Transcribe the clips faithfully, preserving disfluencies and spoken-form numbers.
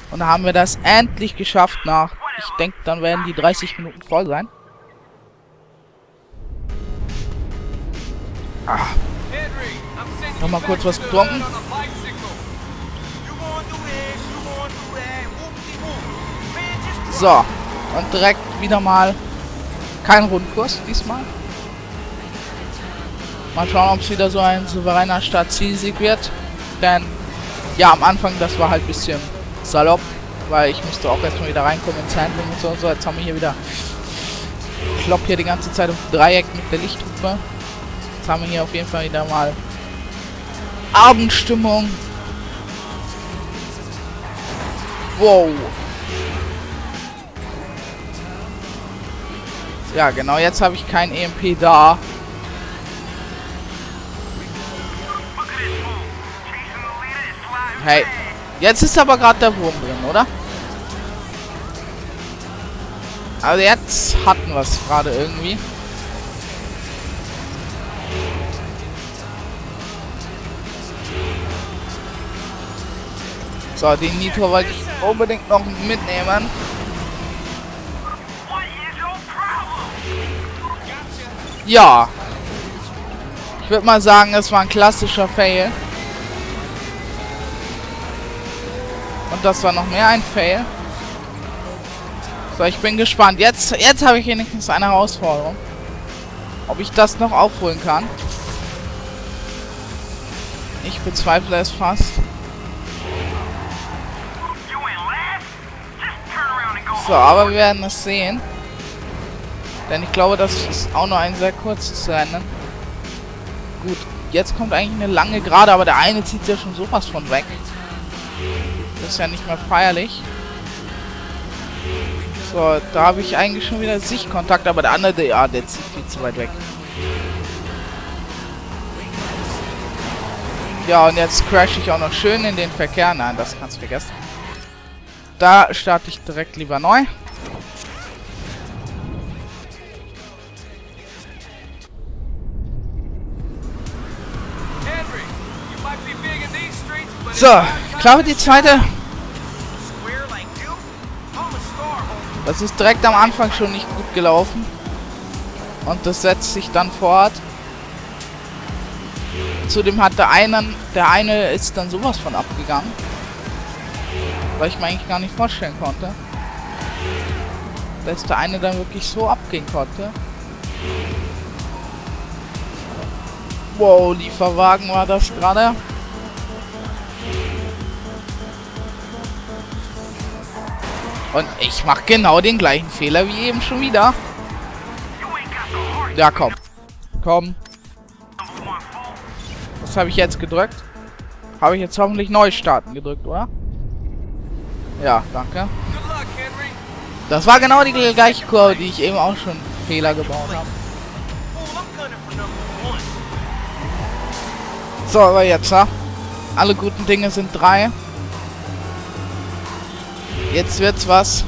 Und da haben wir das endlich geschafft nach, ich denke, dann werden die dreißig Minuten voll sein. Ah. Nochmal kurz was getrunken. So. Und direkt wieder mal kein Rundkurs diesmal. Mal schauen, ob es wieder so ein souveräner Start-Ziel-Sieg wird. Denn, ja, am Anfang, das war halt ein bisschen salopp, weil ich musste auch erstmal wieder reinkommen ins Handling und so und so. Jetzt haben wir hier wieder... Ich klopp hier die ganze Zeit auf Dreieck mit der Lichthupe. Jetzt haben wir hier auf jeden Fall wieder mal Abendstimmung. Wow. Ja, genau, jetzt habe ich kein E M P da. Hey, jetzt ist aber gerade der Wurm drin, oder? Also jetzt hatten wir es gerade irgendwie. So, den Nitro wollte ich unbedingt noch mitnehmen. Ja. Ich würde mal sagen, es war ein klassischer Fail. Und das war noch mehr ein Fail. So, ich bin gespannt. Jetzt, jetzt habe ich wenigstens eine Herausforderung. Ob ich das noch aufholen kann. Ich bezweifle es fast. So, aber wir werden es sehen. Denn ich glaube, das ist auch nur ein sehr kurzes Rennen. Gut, jetzt kommt eigentlich eine lange Gerade, aber der eine zieht ja schon sowas von weg. Das ist ja nicht mehr feierlich. So, da habe ich eigentlich schon wieder Sichtkontakt, aber der andere, der, ja, der zieht viel zu weit weg. Ja, und jetzt crash ich auch noch schön in den Verkehr. Nein, das kannst du vergessen. Da starte ich direkt lieber neu. So, ich glaube die zweite. Das ist direkt am Anfang schon nicht gut gelaufen. Und das setzt sich dann fort. Zudem hat der einen, der eine ist dann sowas von abgegangen. Weil ich mir eigentlich gar nicht vorstellen konnte. Dass der eine dann wirklich so abgehen konnte. Wow, Lieferwagen war das gerade. Und ich mache genau den gleichen Fehler wie eben schon wieder. Ja, komm. Komm. Was habe ich jetzt gedrückt? Habe ich jetzt hoffentlich neu starten gedrückt, oder? Ja, danke. Das war genau die gleiche Kurve, die ich eben auch schon Fehler gebaut habe. So, aber jetzt, ja. Alle guten Dinge sind drei. Jetzt wird's was.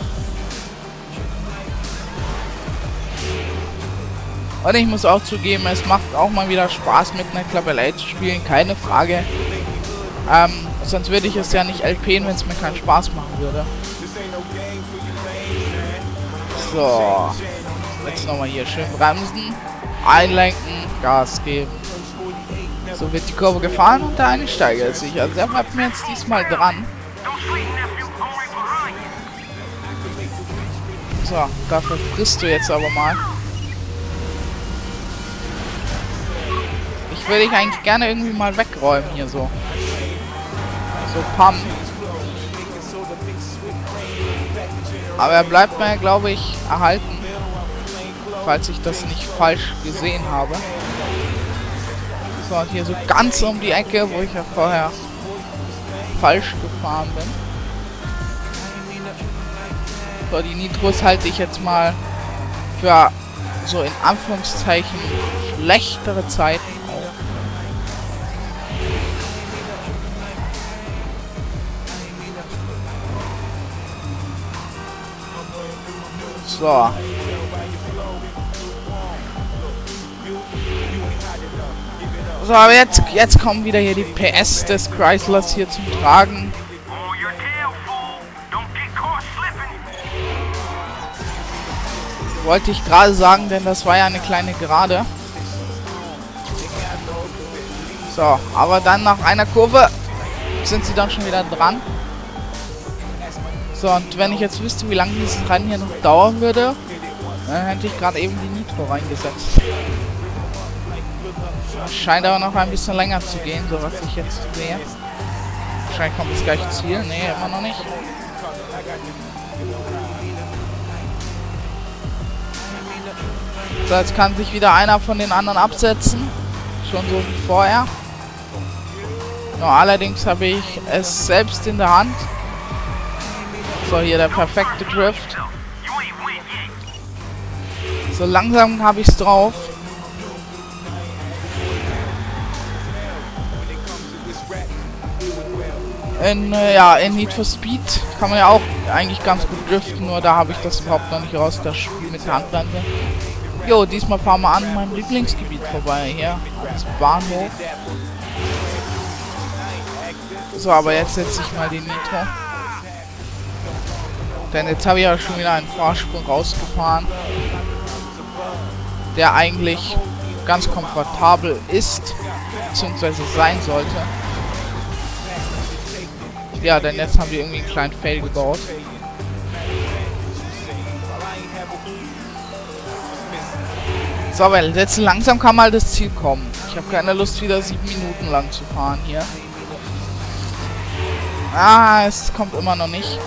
Und ich muss auch zugeben, es macht auch mal wieder Spaß, mit einer Club L A zu spielen, keine Frage. Ähm, sonst würde ich es ja nicht L P'n, wenn es mir keinen Spaß machen würde. So. Jetzt nochmal hier schön bremsen, einlenken, Gas geben. So wird die Kurve gefahren und der eine steigert sich. Also der bleibt mir jetzt diesmal dran. So, dafür frisst du jetzt aber mal. Ich würde dich eigentlich gerne irgendwie mal wegräumen hier so. So, pam. Aber er bleibt mir, glaube ich, erhalten. Falls ich das nicht falsch gesehen habe. So, und hier so ganz um die Ecke, wo ich ja vorher falsch gefahren bin. So, die Nitros halte ich jetzt mal für so in Anführungszeichen schlechtere Zeiten auf. So. So, aber jetzt, jetzt kommen wieder hier die P S des Chryslers hier zum Tragen. Wollte ich gerade sagen, denn das war ja eine kleine Gerade. So, aber dann nach einer Kurve sind sie dann schon wieder dran. So, und wenn ich jetzt wüsste, wie lange dieses Rennen hier noch dauern würde, dann hätte ich gerade eben die Nitro reingesetzt. Scheint aber noch ein bisschen länger zu gehen, so was ich jetzt sehe. Wahrscheinlich kommt das gleiche Ziel. Nee, immer noch nicht. So, jetzt kann sich wieder einer von den anderen absetzen. Schon so wie vorher. No, allerdings habe ich es selbst in der Hand. So, hier der perfekte Drift. So langsam habe ich es drauf. In, äh, ja, in Need for Speed kann man ja auch eigentlich ganz gut driften, nur da habe ich das überhaupt noch nicht raus, das Spiel mit der Handbremse. Jo, diesmal fahren wir an meinem Lieblingsgebiet vorbei, hier, als Bahnhof. So, aber jetzt setze ich mal die Nitro. Denn jetzt habe ich ja schon wieder einen Vorsprung rausgefahren, der eigentlich ganz komfortabel ist, beziehungsweise sein sollte. Ja, denn jetzt haben wir irgendwie einen kleinen Fail gebaut. So, weil jetzt langsam kann mal das Ziel kommen. Ich habe keine Lust, wieder sieben Minuten lang zu fahren hier. Ah, es kommt immer noch nicht.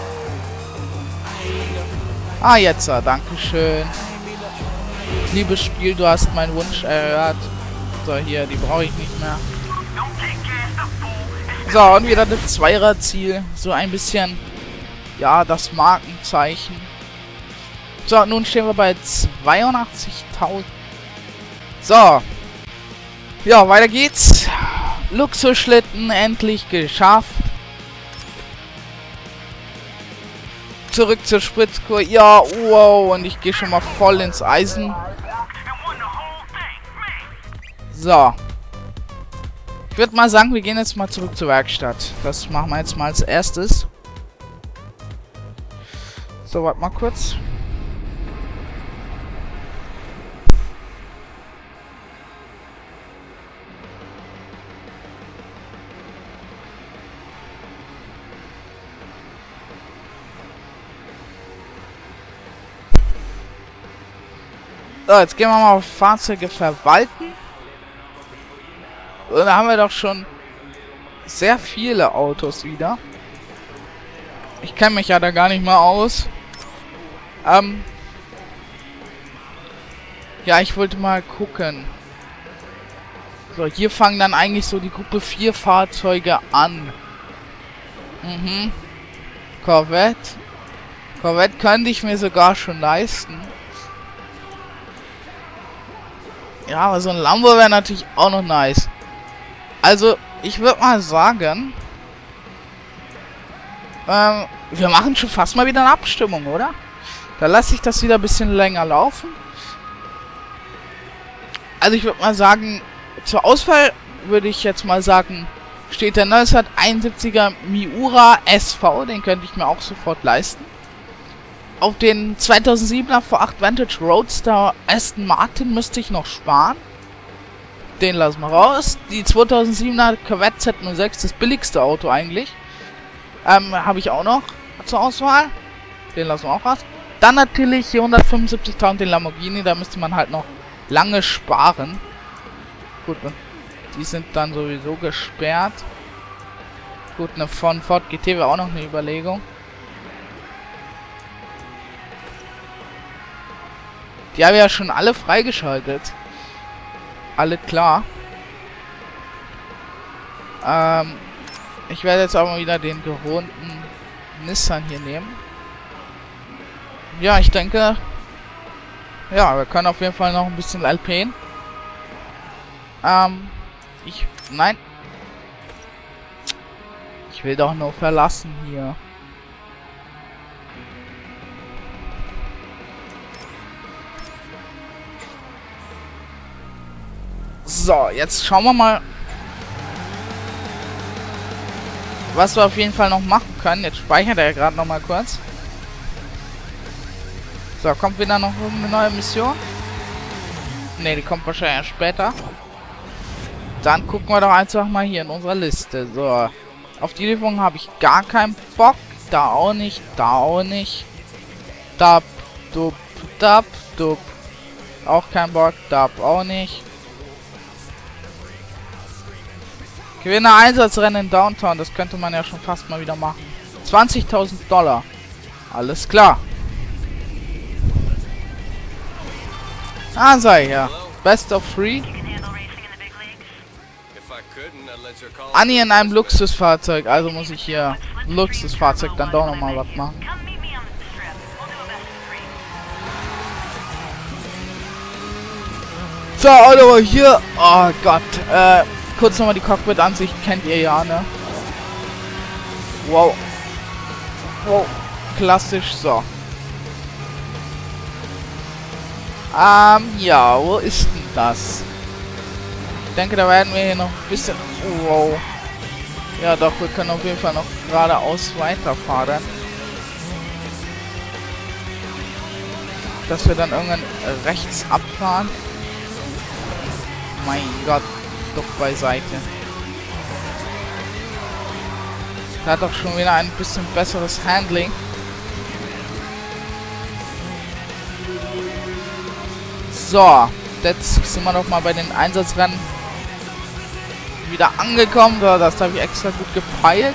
Ah, jetzt, ah, dankeschön. Liebes Spiel, du hast meinen Wunsch erhört. So, hier, die brauche ich nicht mehr. So, und wieder das Zweierziel. So ein bisschen, ja, das Markenzeichen. So, nun stehen wir bei zweiundachtzigtausend. So. Ja, weiter geht's. Luxusschlitten endlich geschafft. Zurück zur Spritzkur. Ja, wow. Und ich gehe schon mal voll ins Eisen. So. Ich würde mal sagen, wir gehen jetzt mal zurück zur Werkstatt. Das machen wir jetzt mal als erstes. So, warte mal kurz. So, jetzt gehen wir mal auf Fahrzeuge verwalten. Und da haben wir doch schon sehr viele Autos wieder. Ich kenne mich ja da gar nicht mal aus. Ähm ja, ich wollte mal gucken. So, hier fangen dann eigentlich so die Gruppe vier Fahrzeuge an. Mhm. Corvette. Corvette könnte ich mir sogar schon leisten. Ja, aber so ein Lambo wäre natürlich auch noch nice. Also, ich würde mal sagen, ähm, wir machen schon fast mal wieder eine Abstimmung, oder? Da lasse ich das wieder ein bisschen länger laufen. Also, ich würde mal sagen, zur Auswahl würde ich jetzt mal sagen, steht der neunzehnhunderteinundsiebziger Miura S V, den könnte ich mir auch sofort leisten. Auf den zweitausendsiebener V acht Vantage Roadster Aston Martin müsste ich noch sparen. Den lassen wir raus. Die zweitausendsiebener Corvette Z null sechs, das billigste Auto eigentlich. Ähm, habe ich auch noch zur Auswahl. Den lassen wir auch raus. Dann natürlich hier hundertfünfundsiebzigtausend den Lamborghini, da müsste man halt noch lange sparen. Gut, und die sind dann sowieso gesperrt. Gut, eine von Ford G T wäre auch noch eine Überlegung. Die haben ja schon alle freigeschaltet. Alle klar. Ähm, ich werde jetzt auch mal wieder den gewohnten Nissan hier nehmen. Ja, ich denke... Ja, wir können auf jeden Fall noch ein bisschen Alpine. Ähm, ich... Nein. Ich will doch nur verlassen hier. So, jetzt schauen wir mal, was wir auf jeden Fall noch machen können. Jetzt speichert er gerade noch mal kurz. So, kommt wieder noch irgendeine neue Mission? Ne, die kommt wahrscheinlich erst später. Dann gucken wir doch einfach mal hier in unserer Liste. So, auf die Lieferung habe ich gar keinen Bock. Da auch nicht, da auch nicht. Dab, dub, dab, dub. Auch kein Bock, dab auch nicht. Gewinne Einsatzrennen in Downtown, das könnte man ja schon fast mal wieder machen. zwanzigtausend Dollar. Alles klar. Ah, sei ja. Best of three. Annie in einem Luxusfahrzeug, also muss ich hier Luxusfahrzeug dann doch nochmal was machen. So, Oliver, hier. Oh Gott. Äh, kurz nochmal die Cockpit-Ansicht, kennt ihr ja, ne? Wow. Wow. Klassisch, so. Ähm, ja, wo ist denn das? Ich denke, da werden wir hier noch ein bisschen... Wow. Ja, doch, wir können auf jeden Fall noch geradeaus weiterfahren. Dass wir dann irgendwann rechts abfahren. Mein Gott, doch beiseite. Da hat doch schon wieder ein bisschen besseres Handling. So, jetzt sind wir doch mal bei den Einsatzrennen wieder angekommen. So, das habe ich extra gut gepeilt.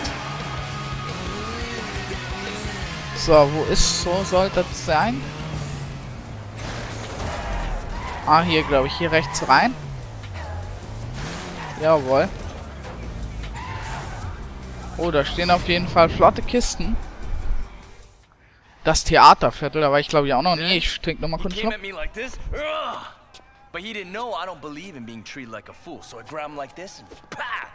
So, wo ist, so sollte das sein? Ah, hier glaube ich, hier rechts rein. Jawohl. Oh, da stehen auf jeden Fall flotte Kisten. Das Theaterviertel, da war ich glaube ich auch noch nie. Ich trinke nochmal kurz Schluck. But he didn't know I don't believe in being treated like a fool, so I grab him like this and pa!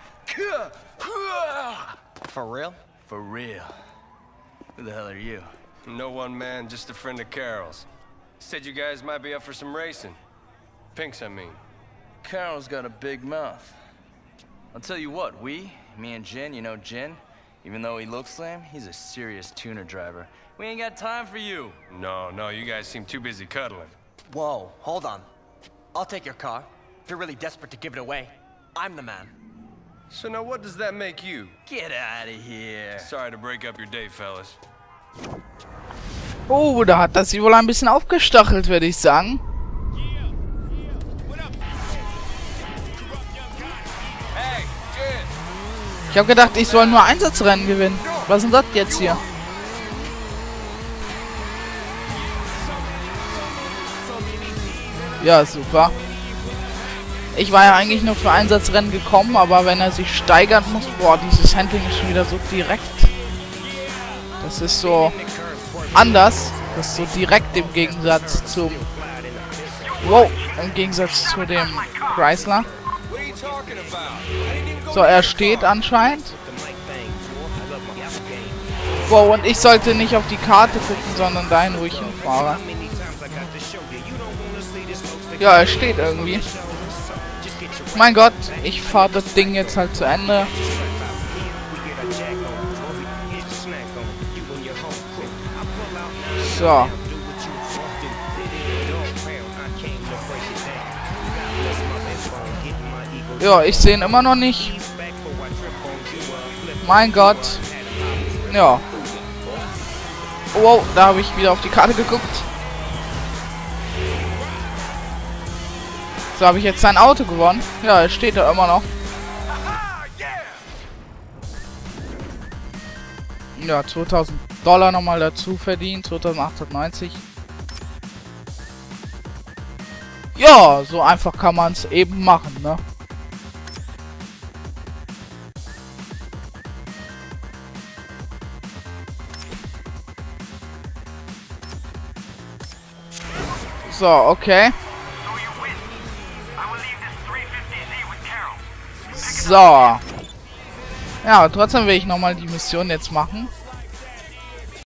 For real? For real. Who the hell are you? No one man, just a friend of Carol's. Said you guys might be up for some racing. Pink's, I mean. Carol's got a big mouth. I'll tell you what, we, me and Jin, you know Jin, even though he looks lame, he's a serious tuner driver. We ain't got time for you. No, no, you guys seem too busy cuddling. Whoa, hold on. I'll take your car. If you're really desperate to give it away, I'm the man. So now what does that make you? Get out of here. Sorry to break up your day, fellas. Oh, da hat das sie wohl ein bisschen aufgestachelt, würde ich sagen. Ich habe gedacht, ich soll nur Einsatzrennen gewinnen. Was ist denn das jetzt hier? Ja, super. Ich war ja eigentlich nur für Einsatzrennen gekommen, aber wenn er sich steigern muss... Boah, dieses Handling ist schon wieder so direkt. Das ist so anders. Das ist so direkt im Gegensatz zum... Wow, im Gegensatz zu dem Chrysler. So, er steht anscheinend. Wow, und ich sollte nicht auf die Karte gucken, sondern dahin, wo ich hinfahre. Ja, er steht irgendwie. Mein Gott, ich fahre das Ding jetzt halt zu Ende. So. Ja, ich sehe ihn immer noch nicht. Mein Gott. Ja. Wow, da habe ich wieder auf die Karte geguckt. So, habe ich jetzt sein Auto gewonnen. Ja, es steht da immer noch. Ja, zweitausend Dollar nochmal dazu verdient. zweitausendachthundertneunzig. Ja, so einfach kann man es eben machen, ne? So, okay. So. Ja, trotzdem will ich nochmal die Mission jetzt machen.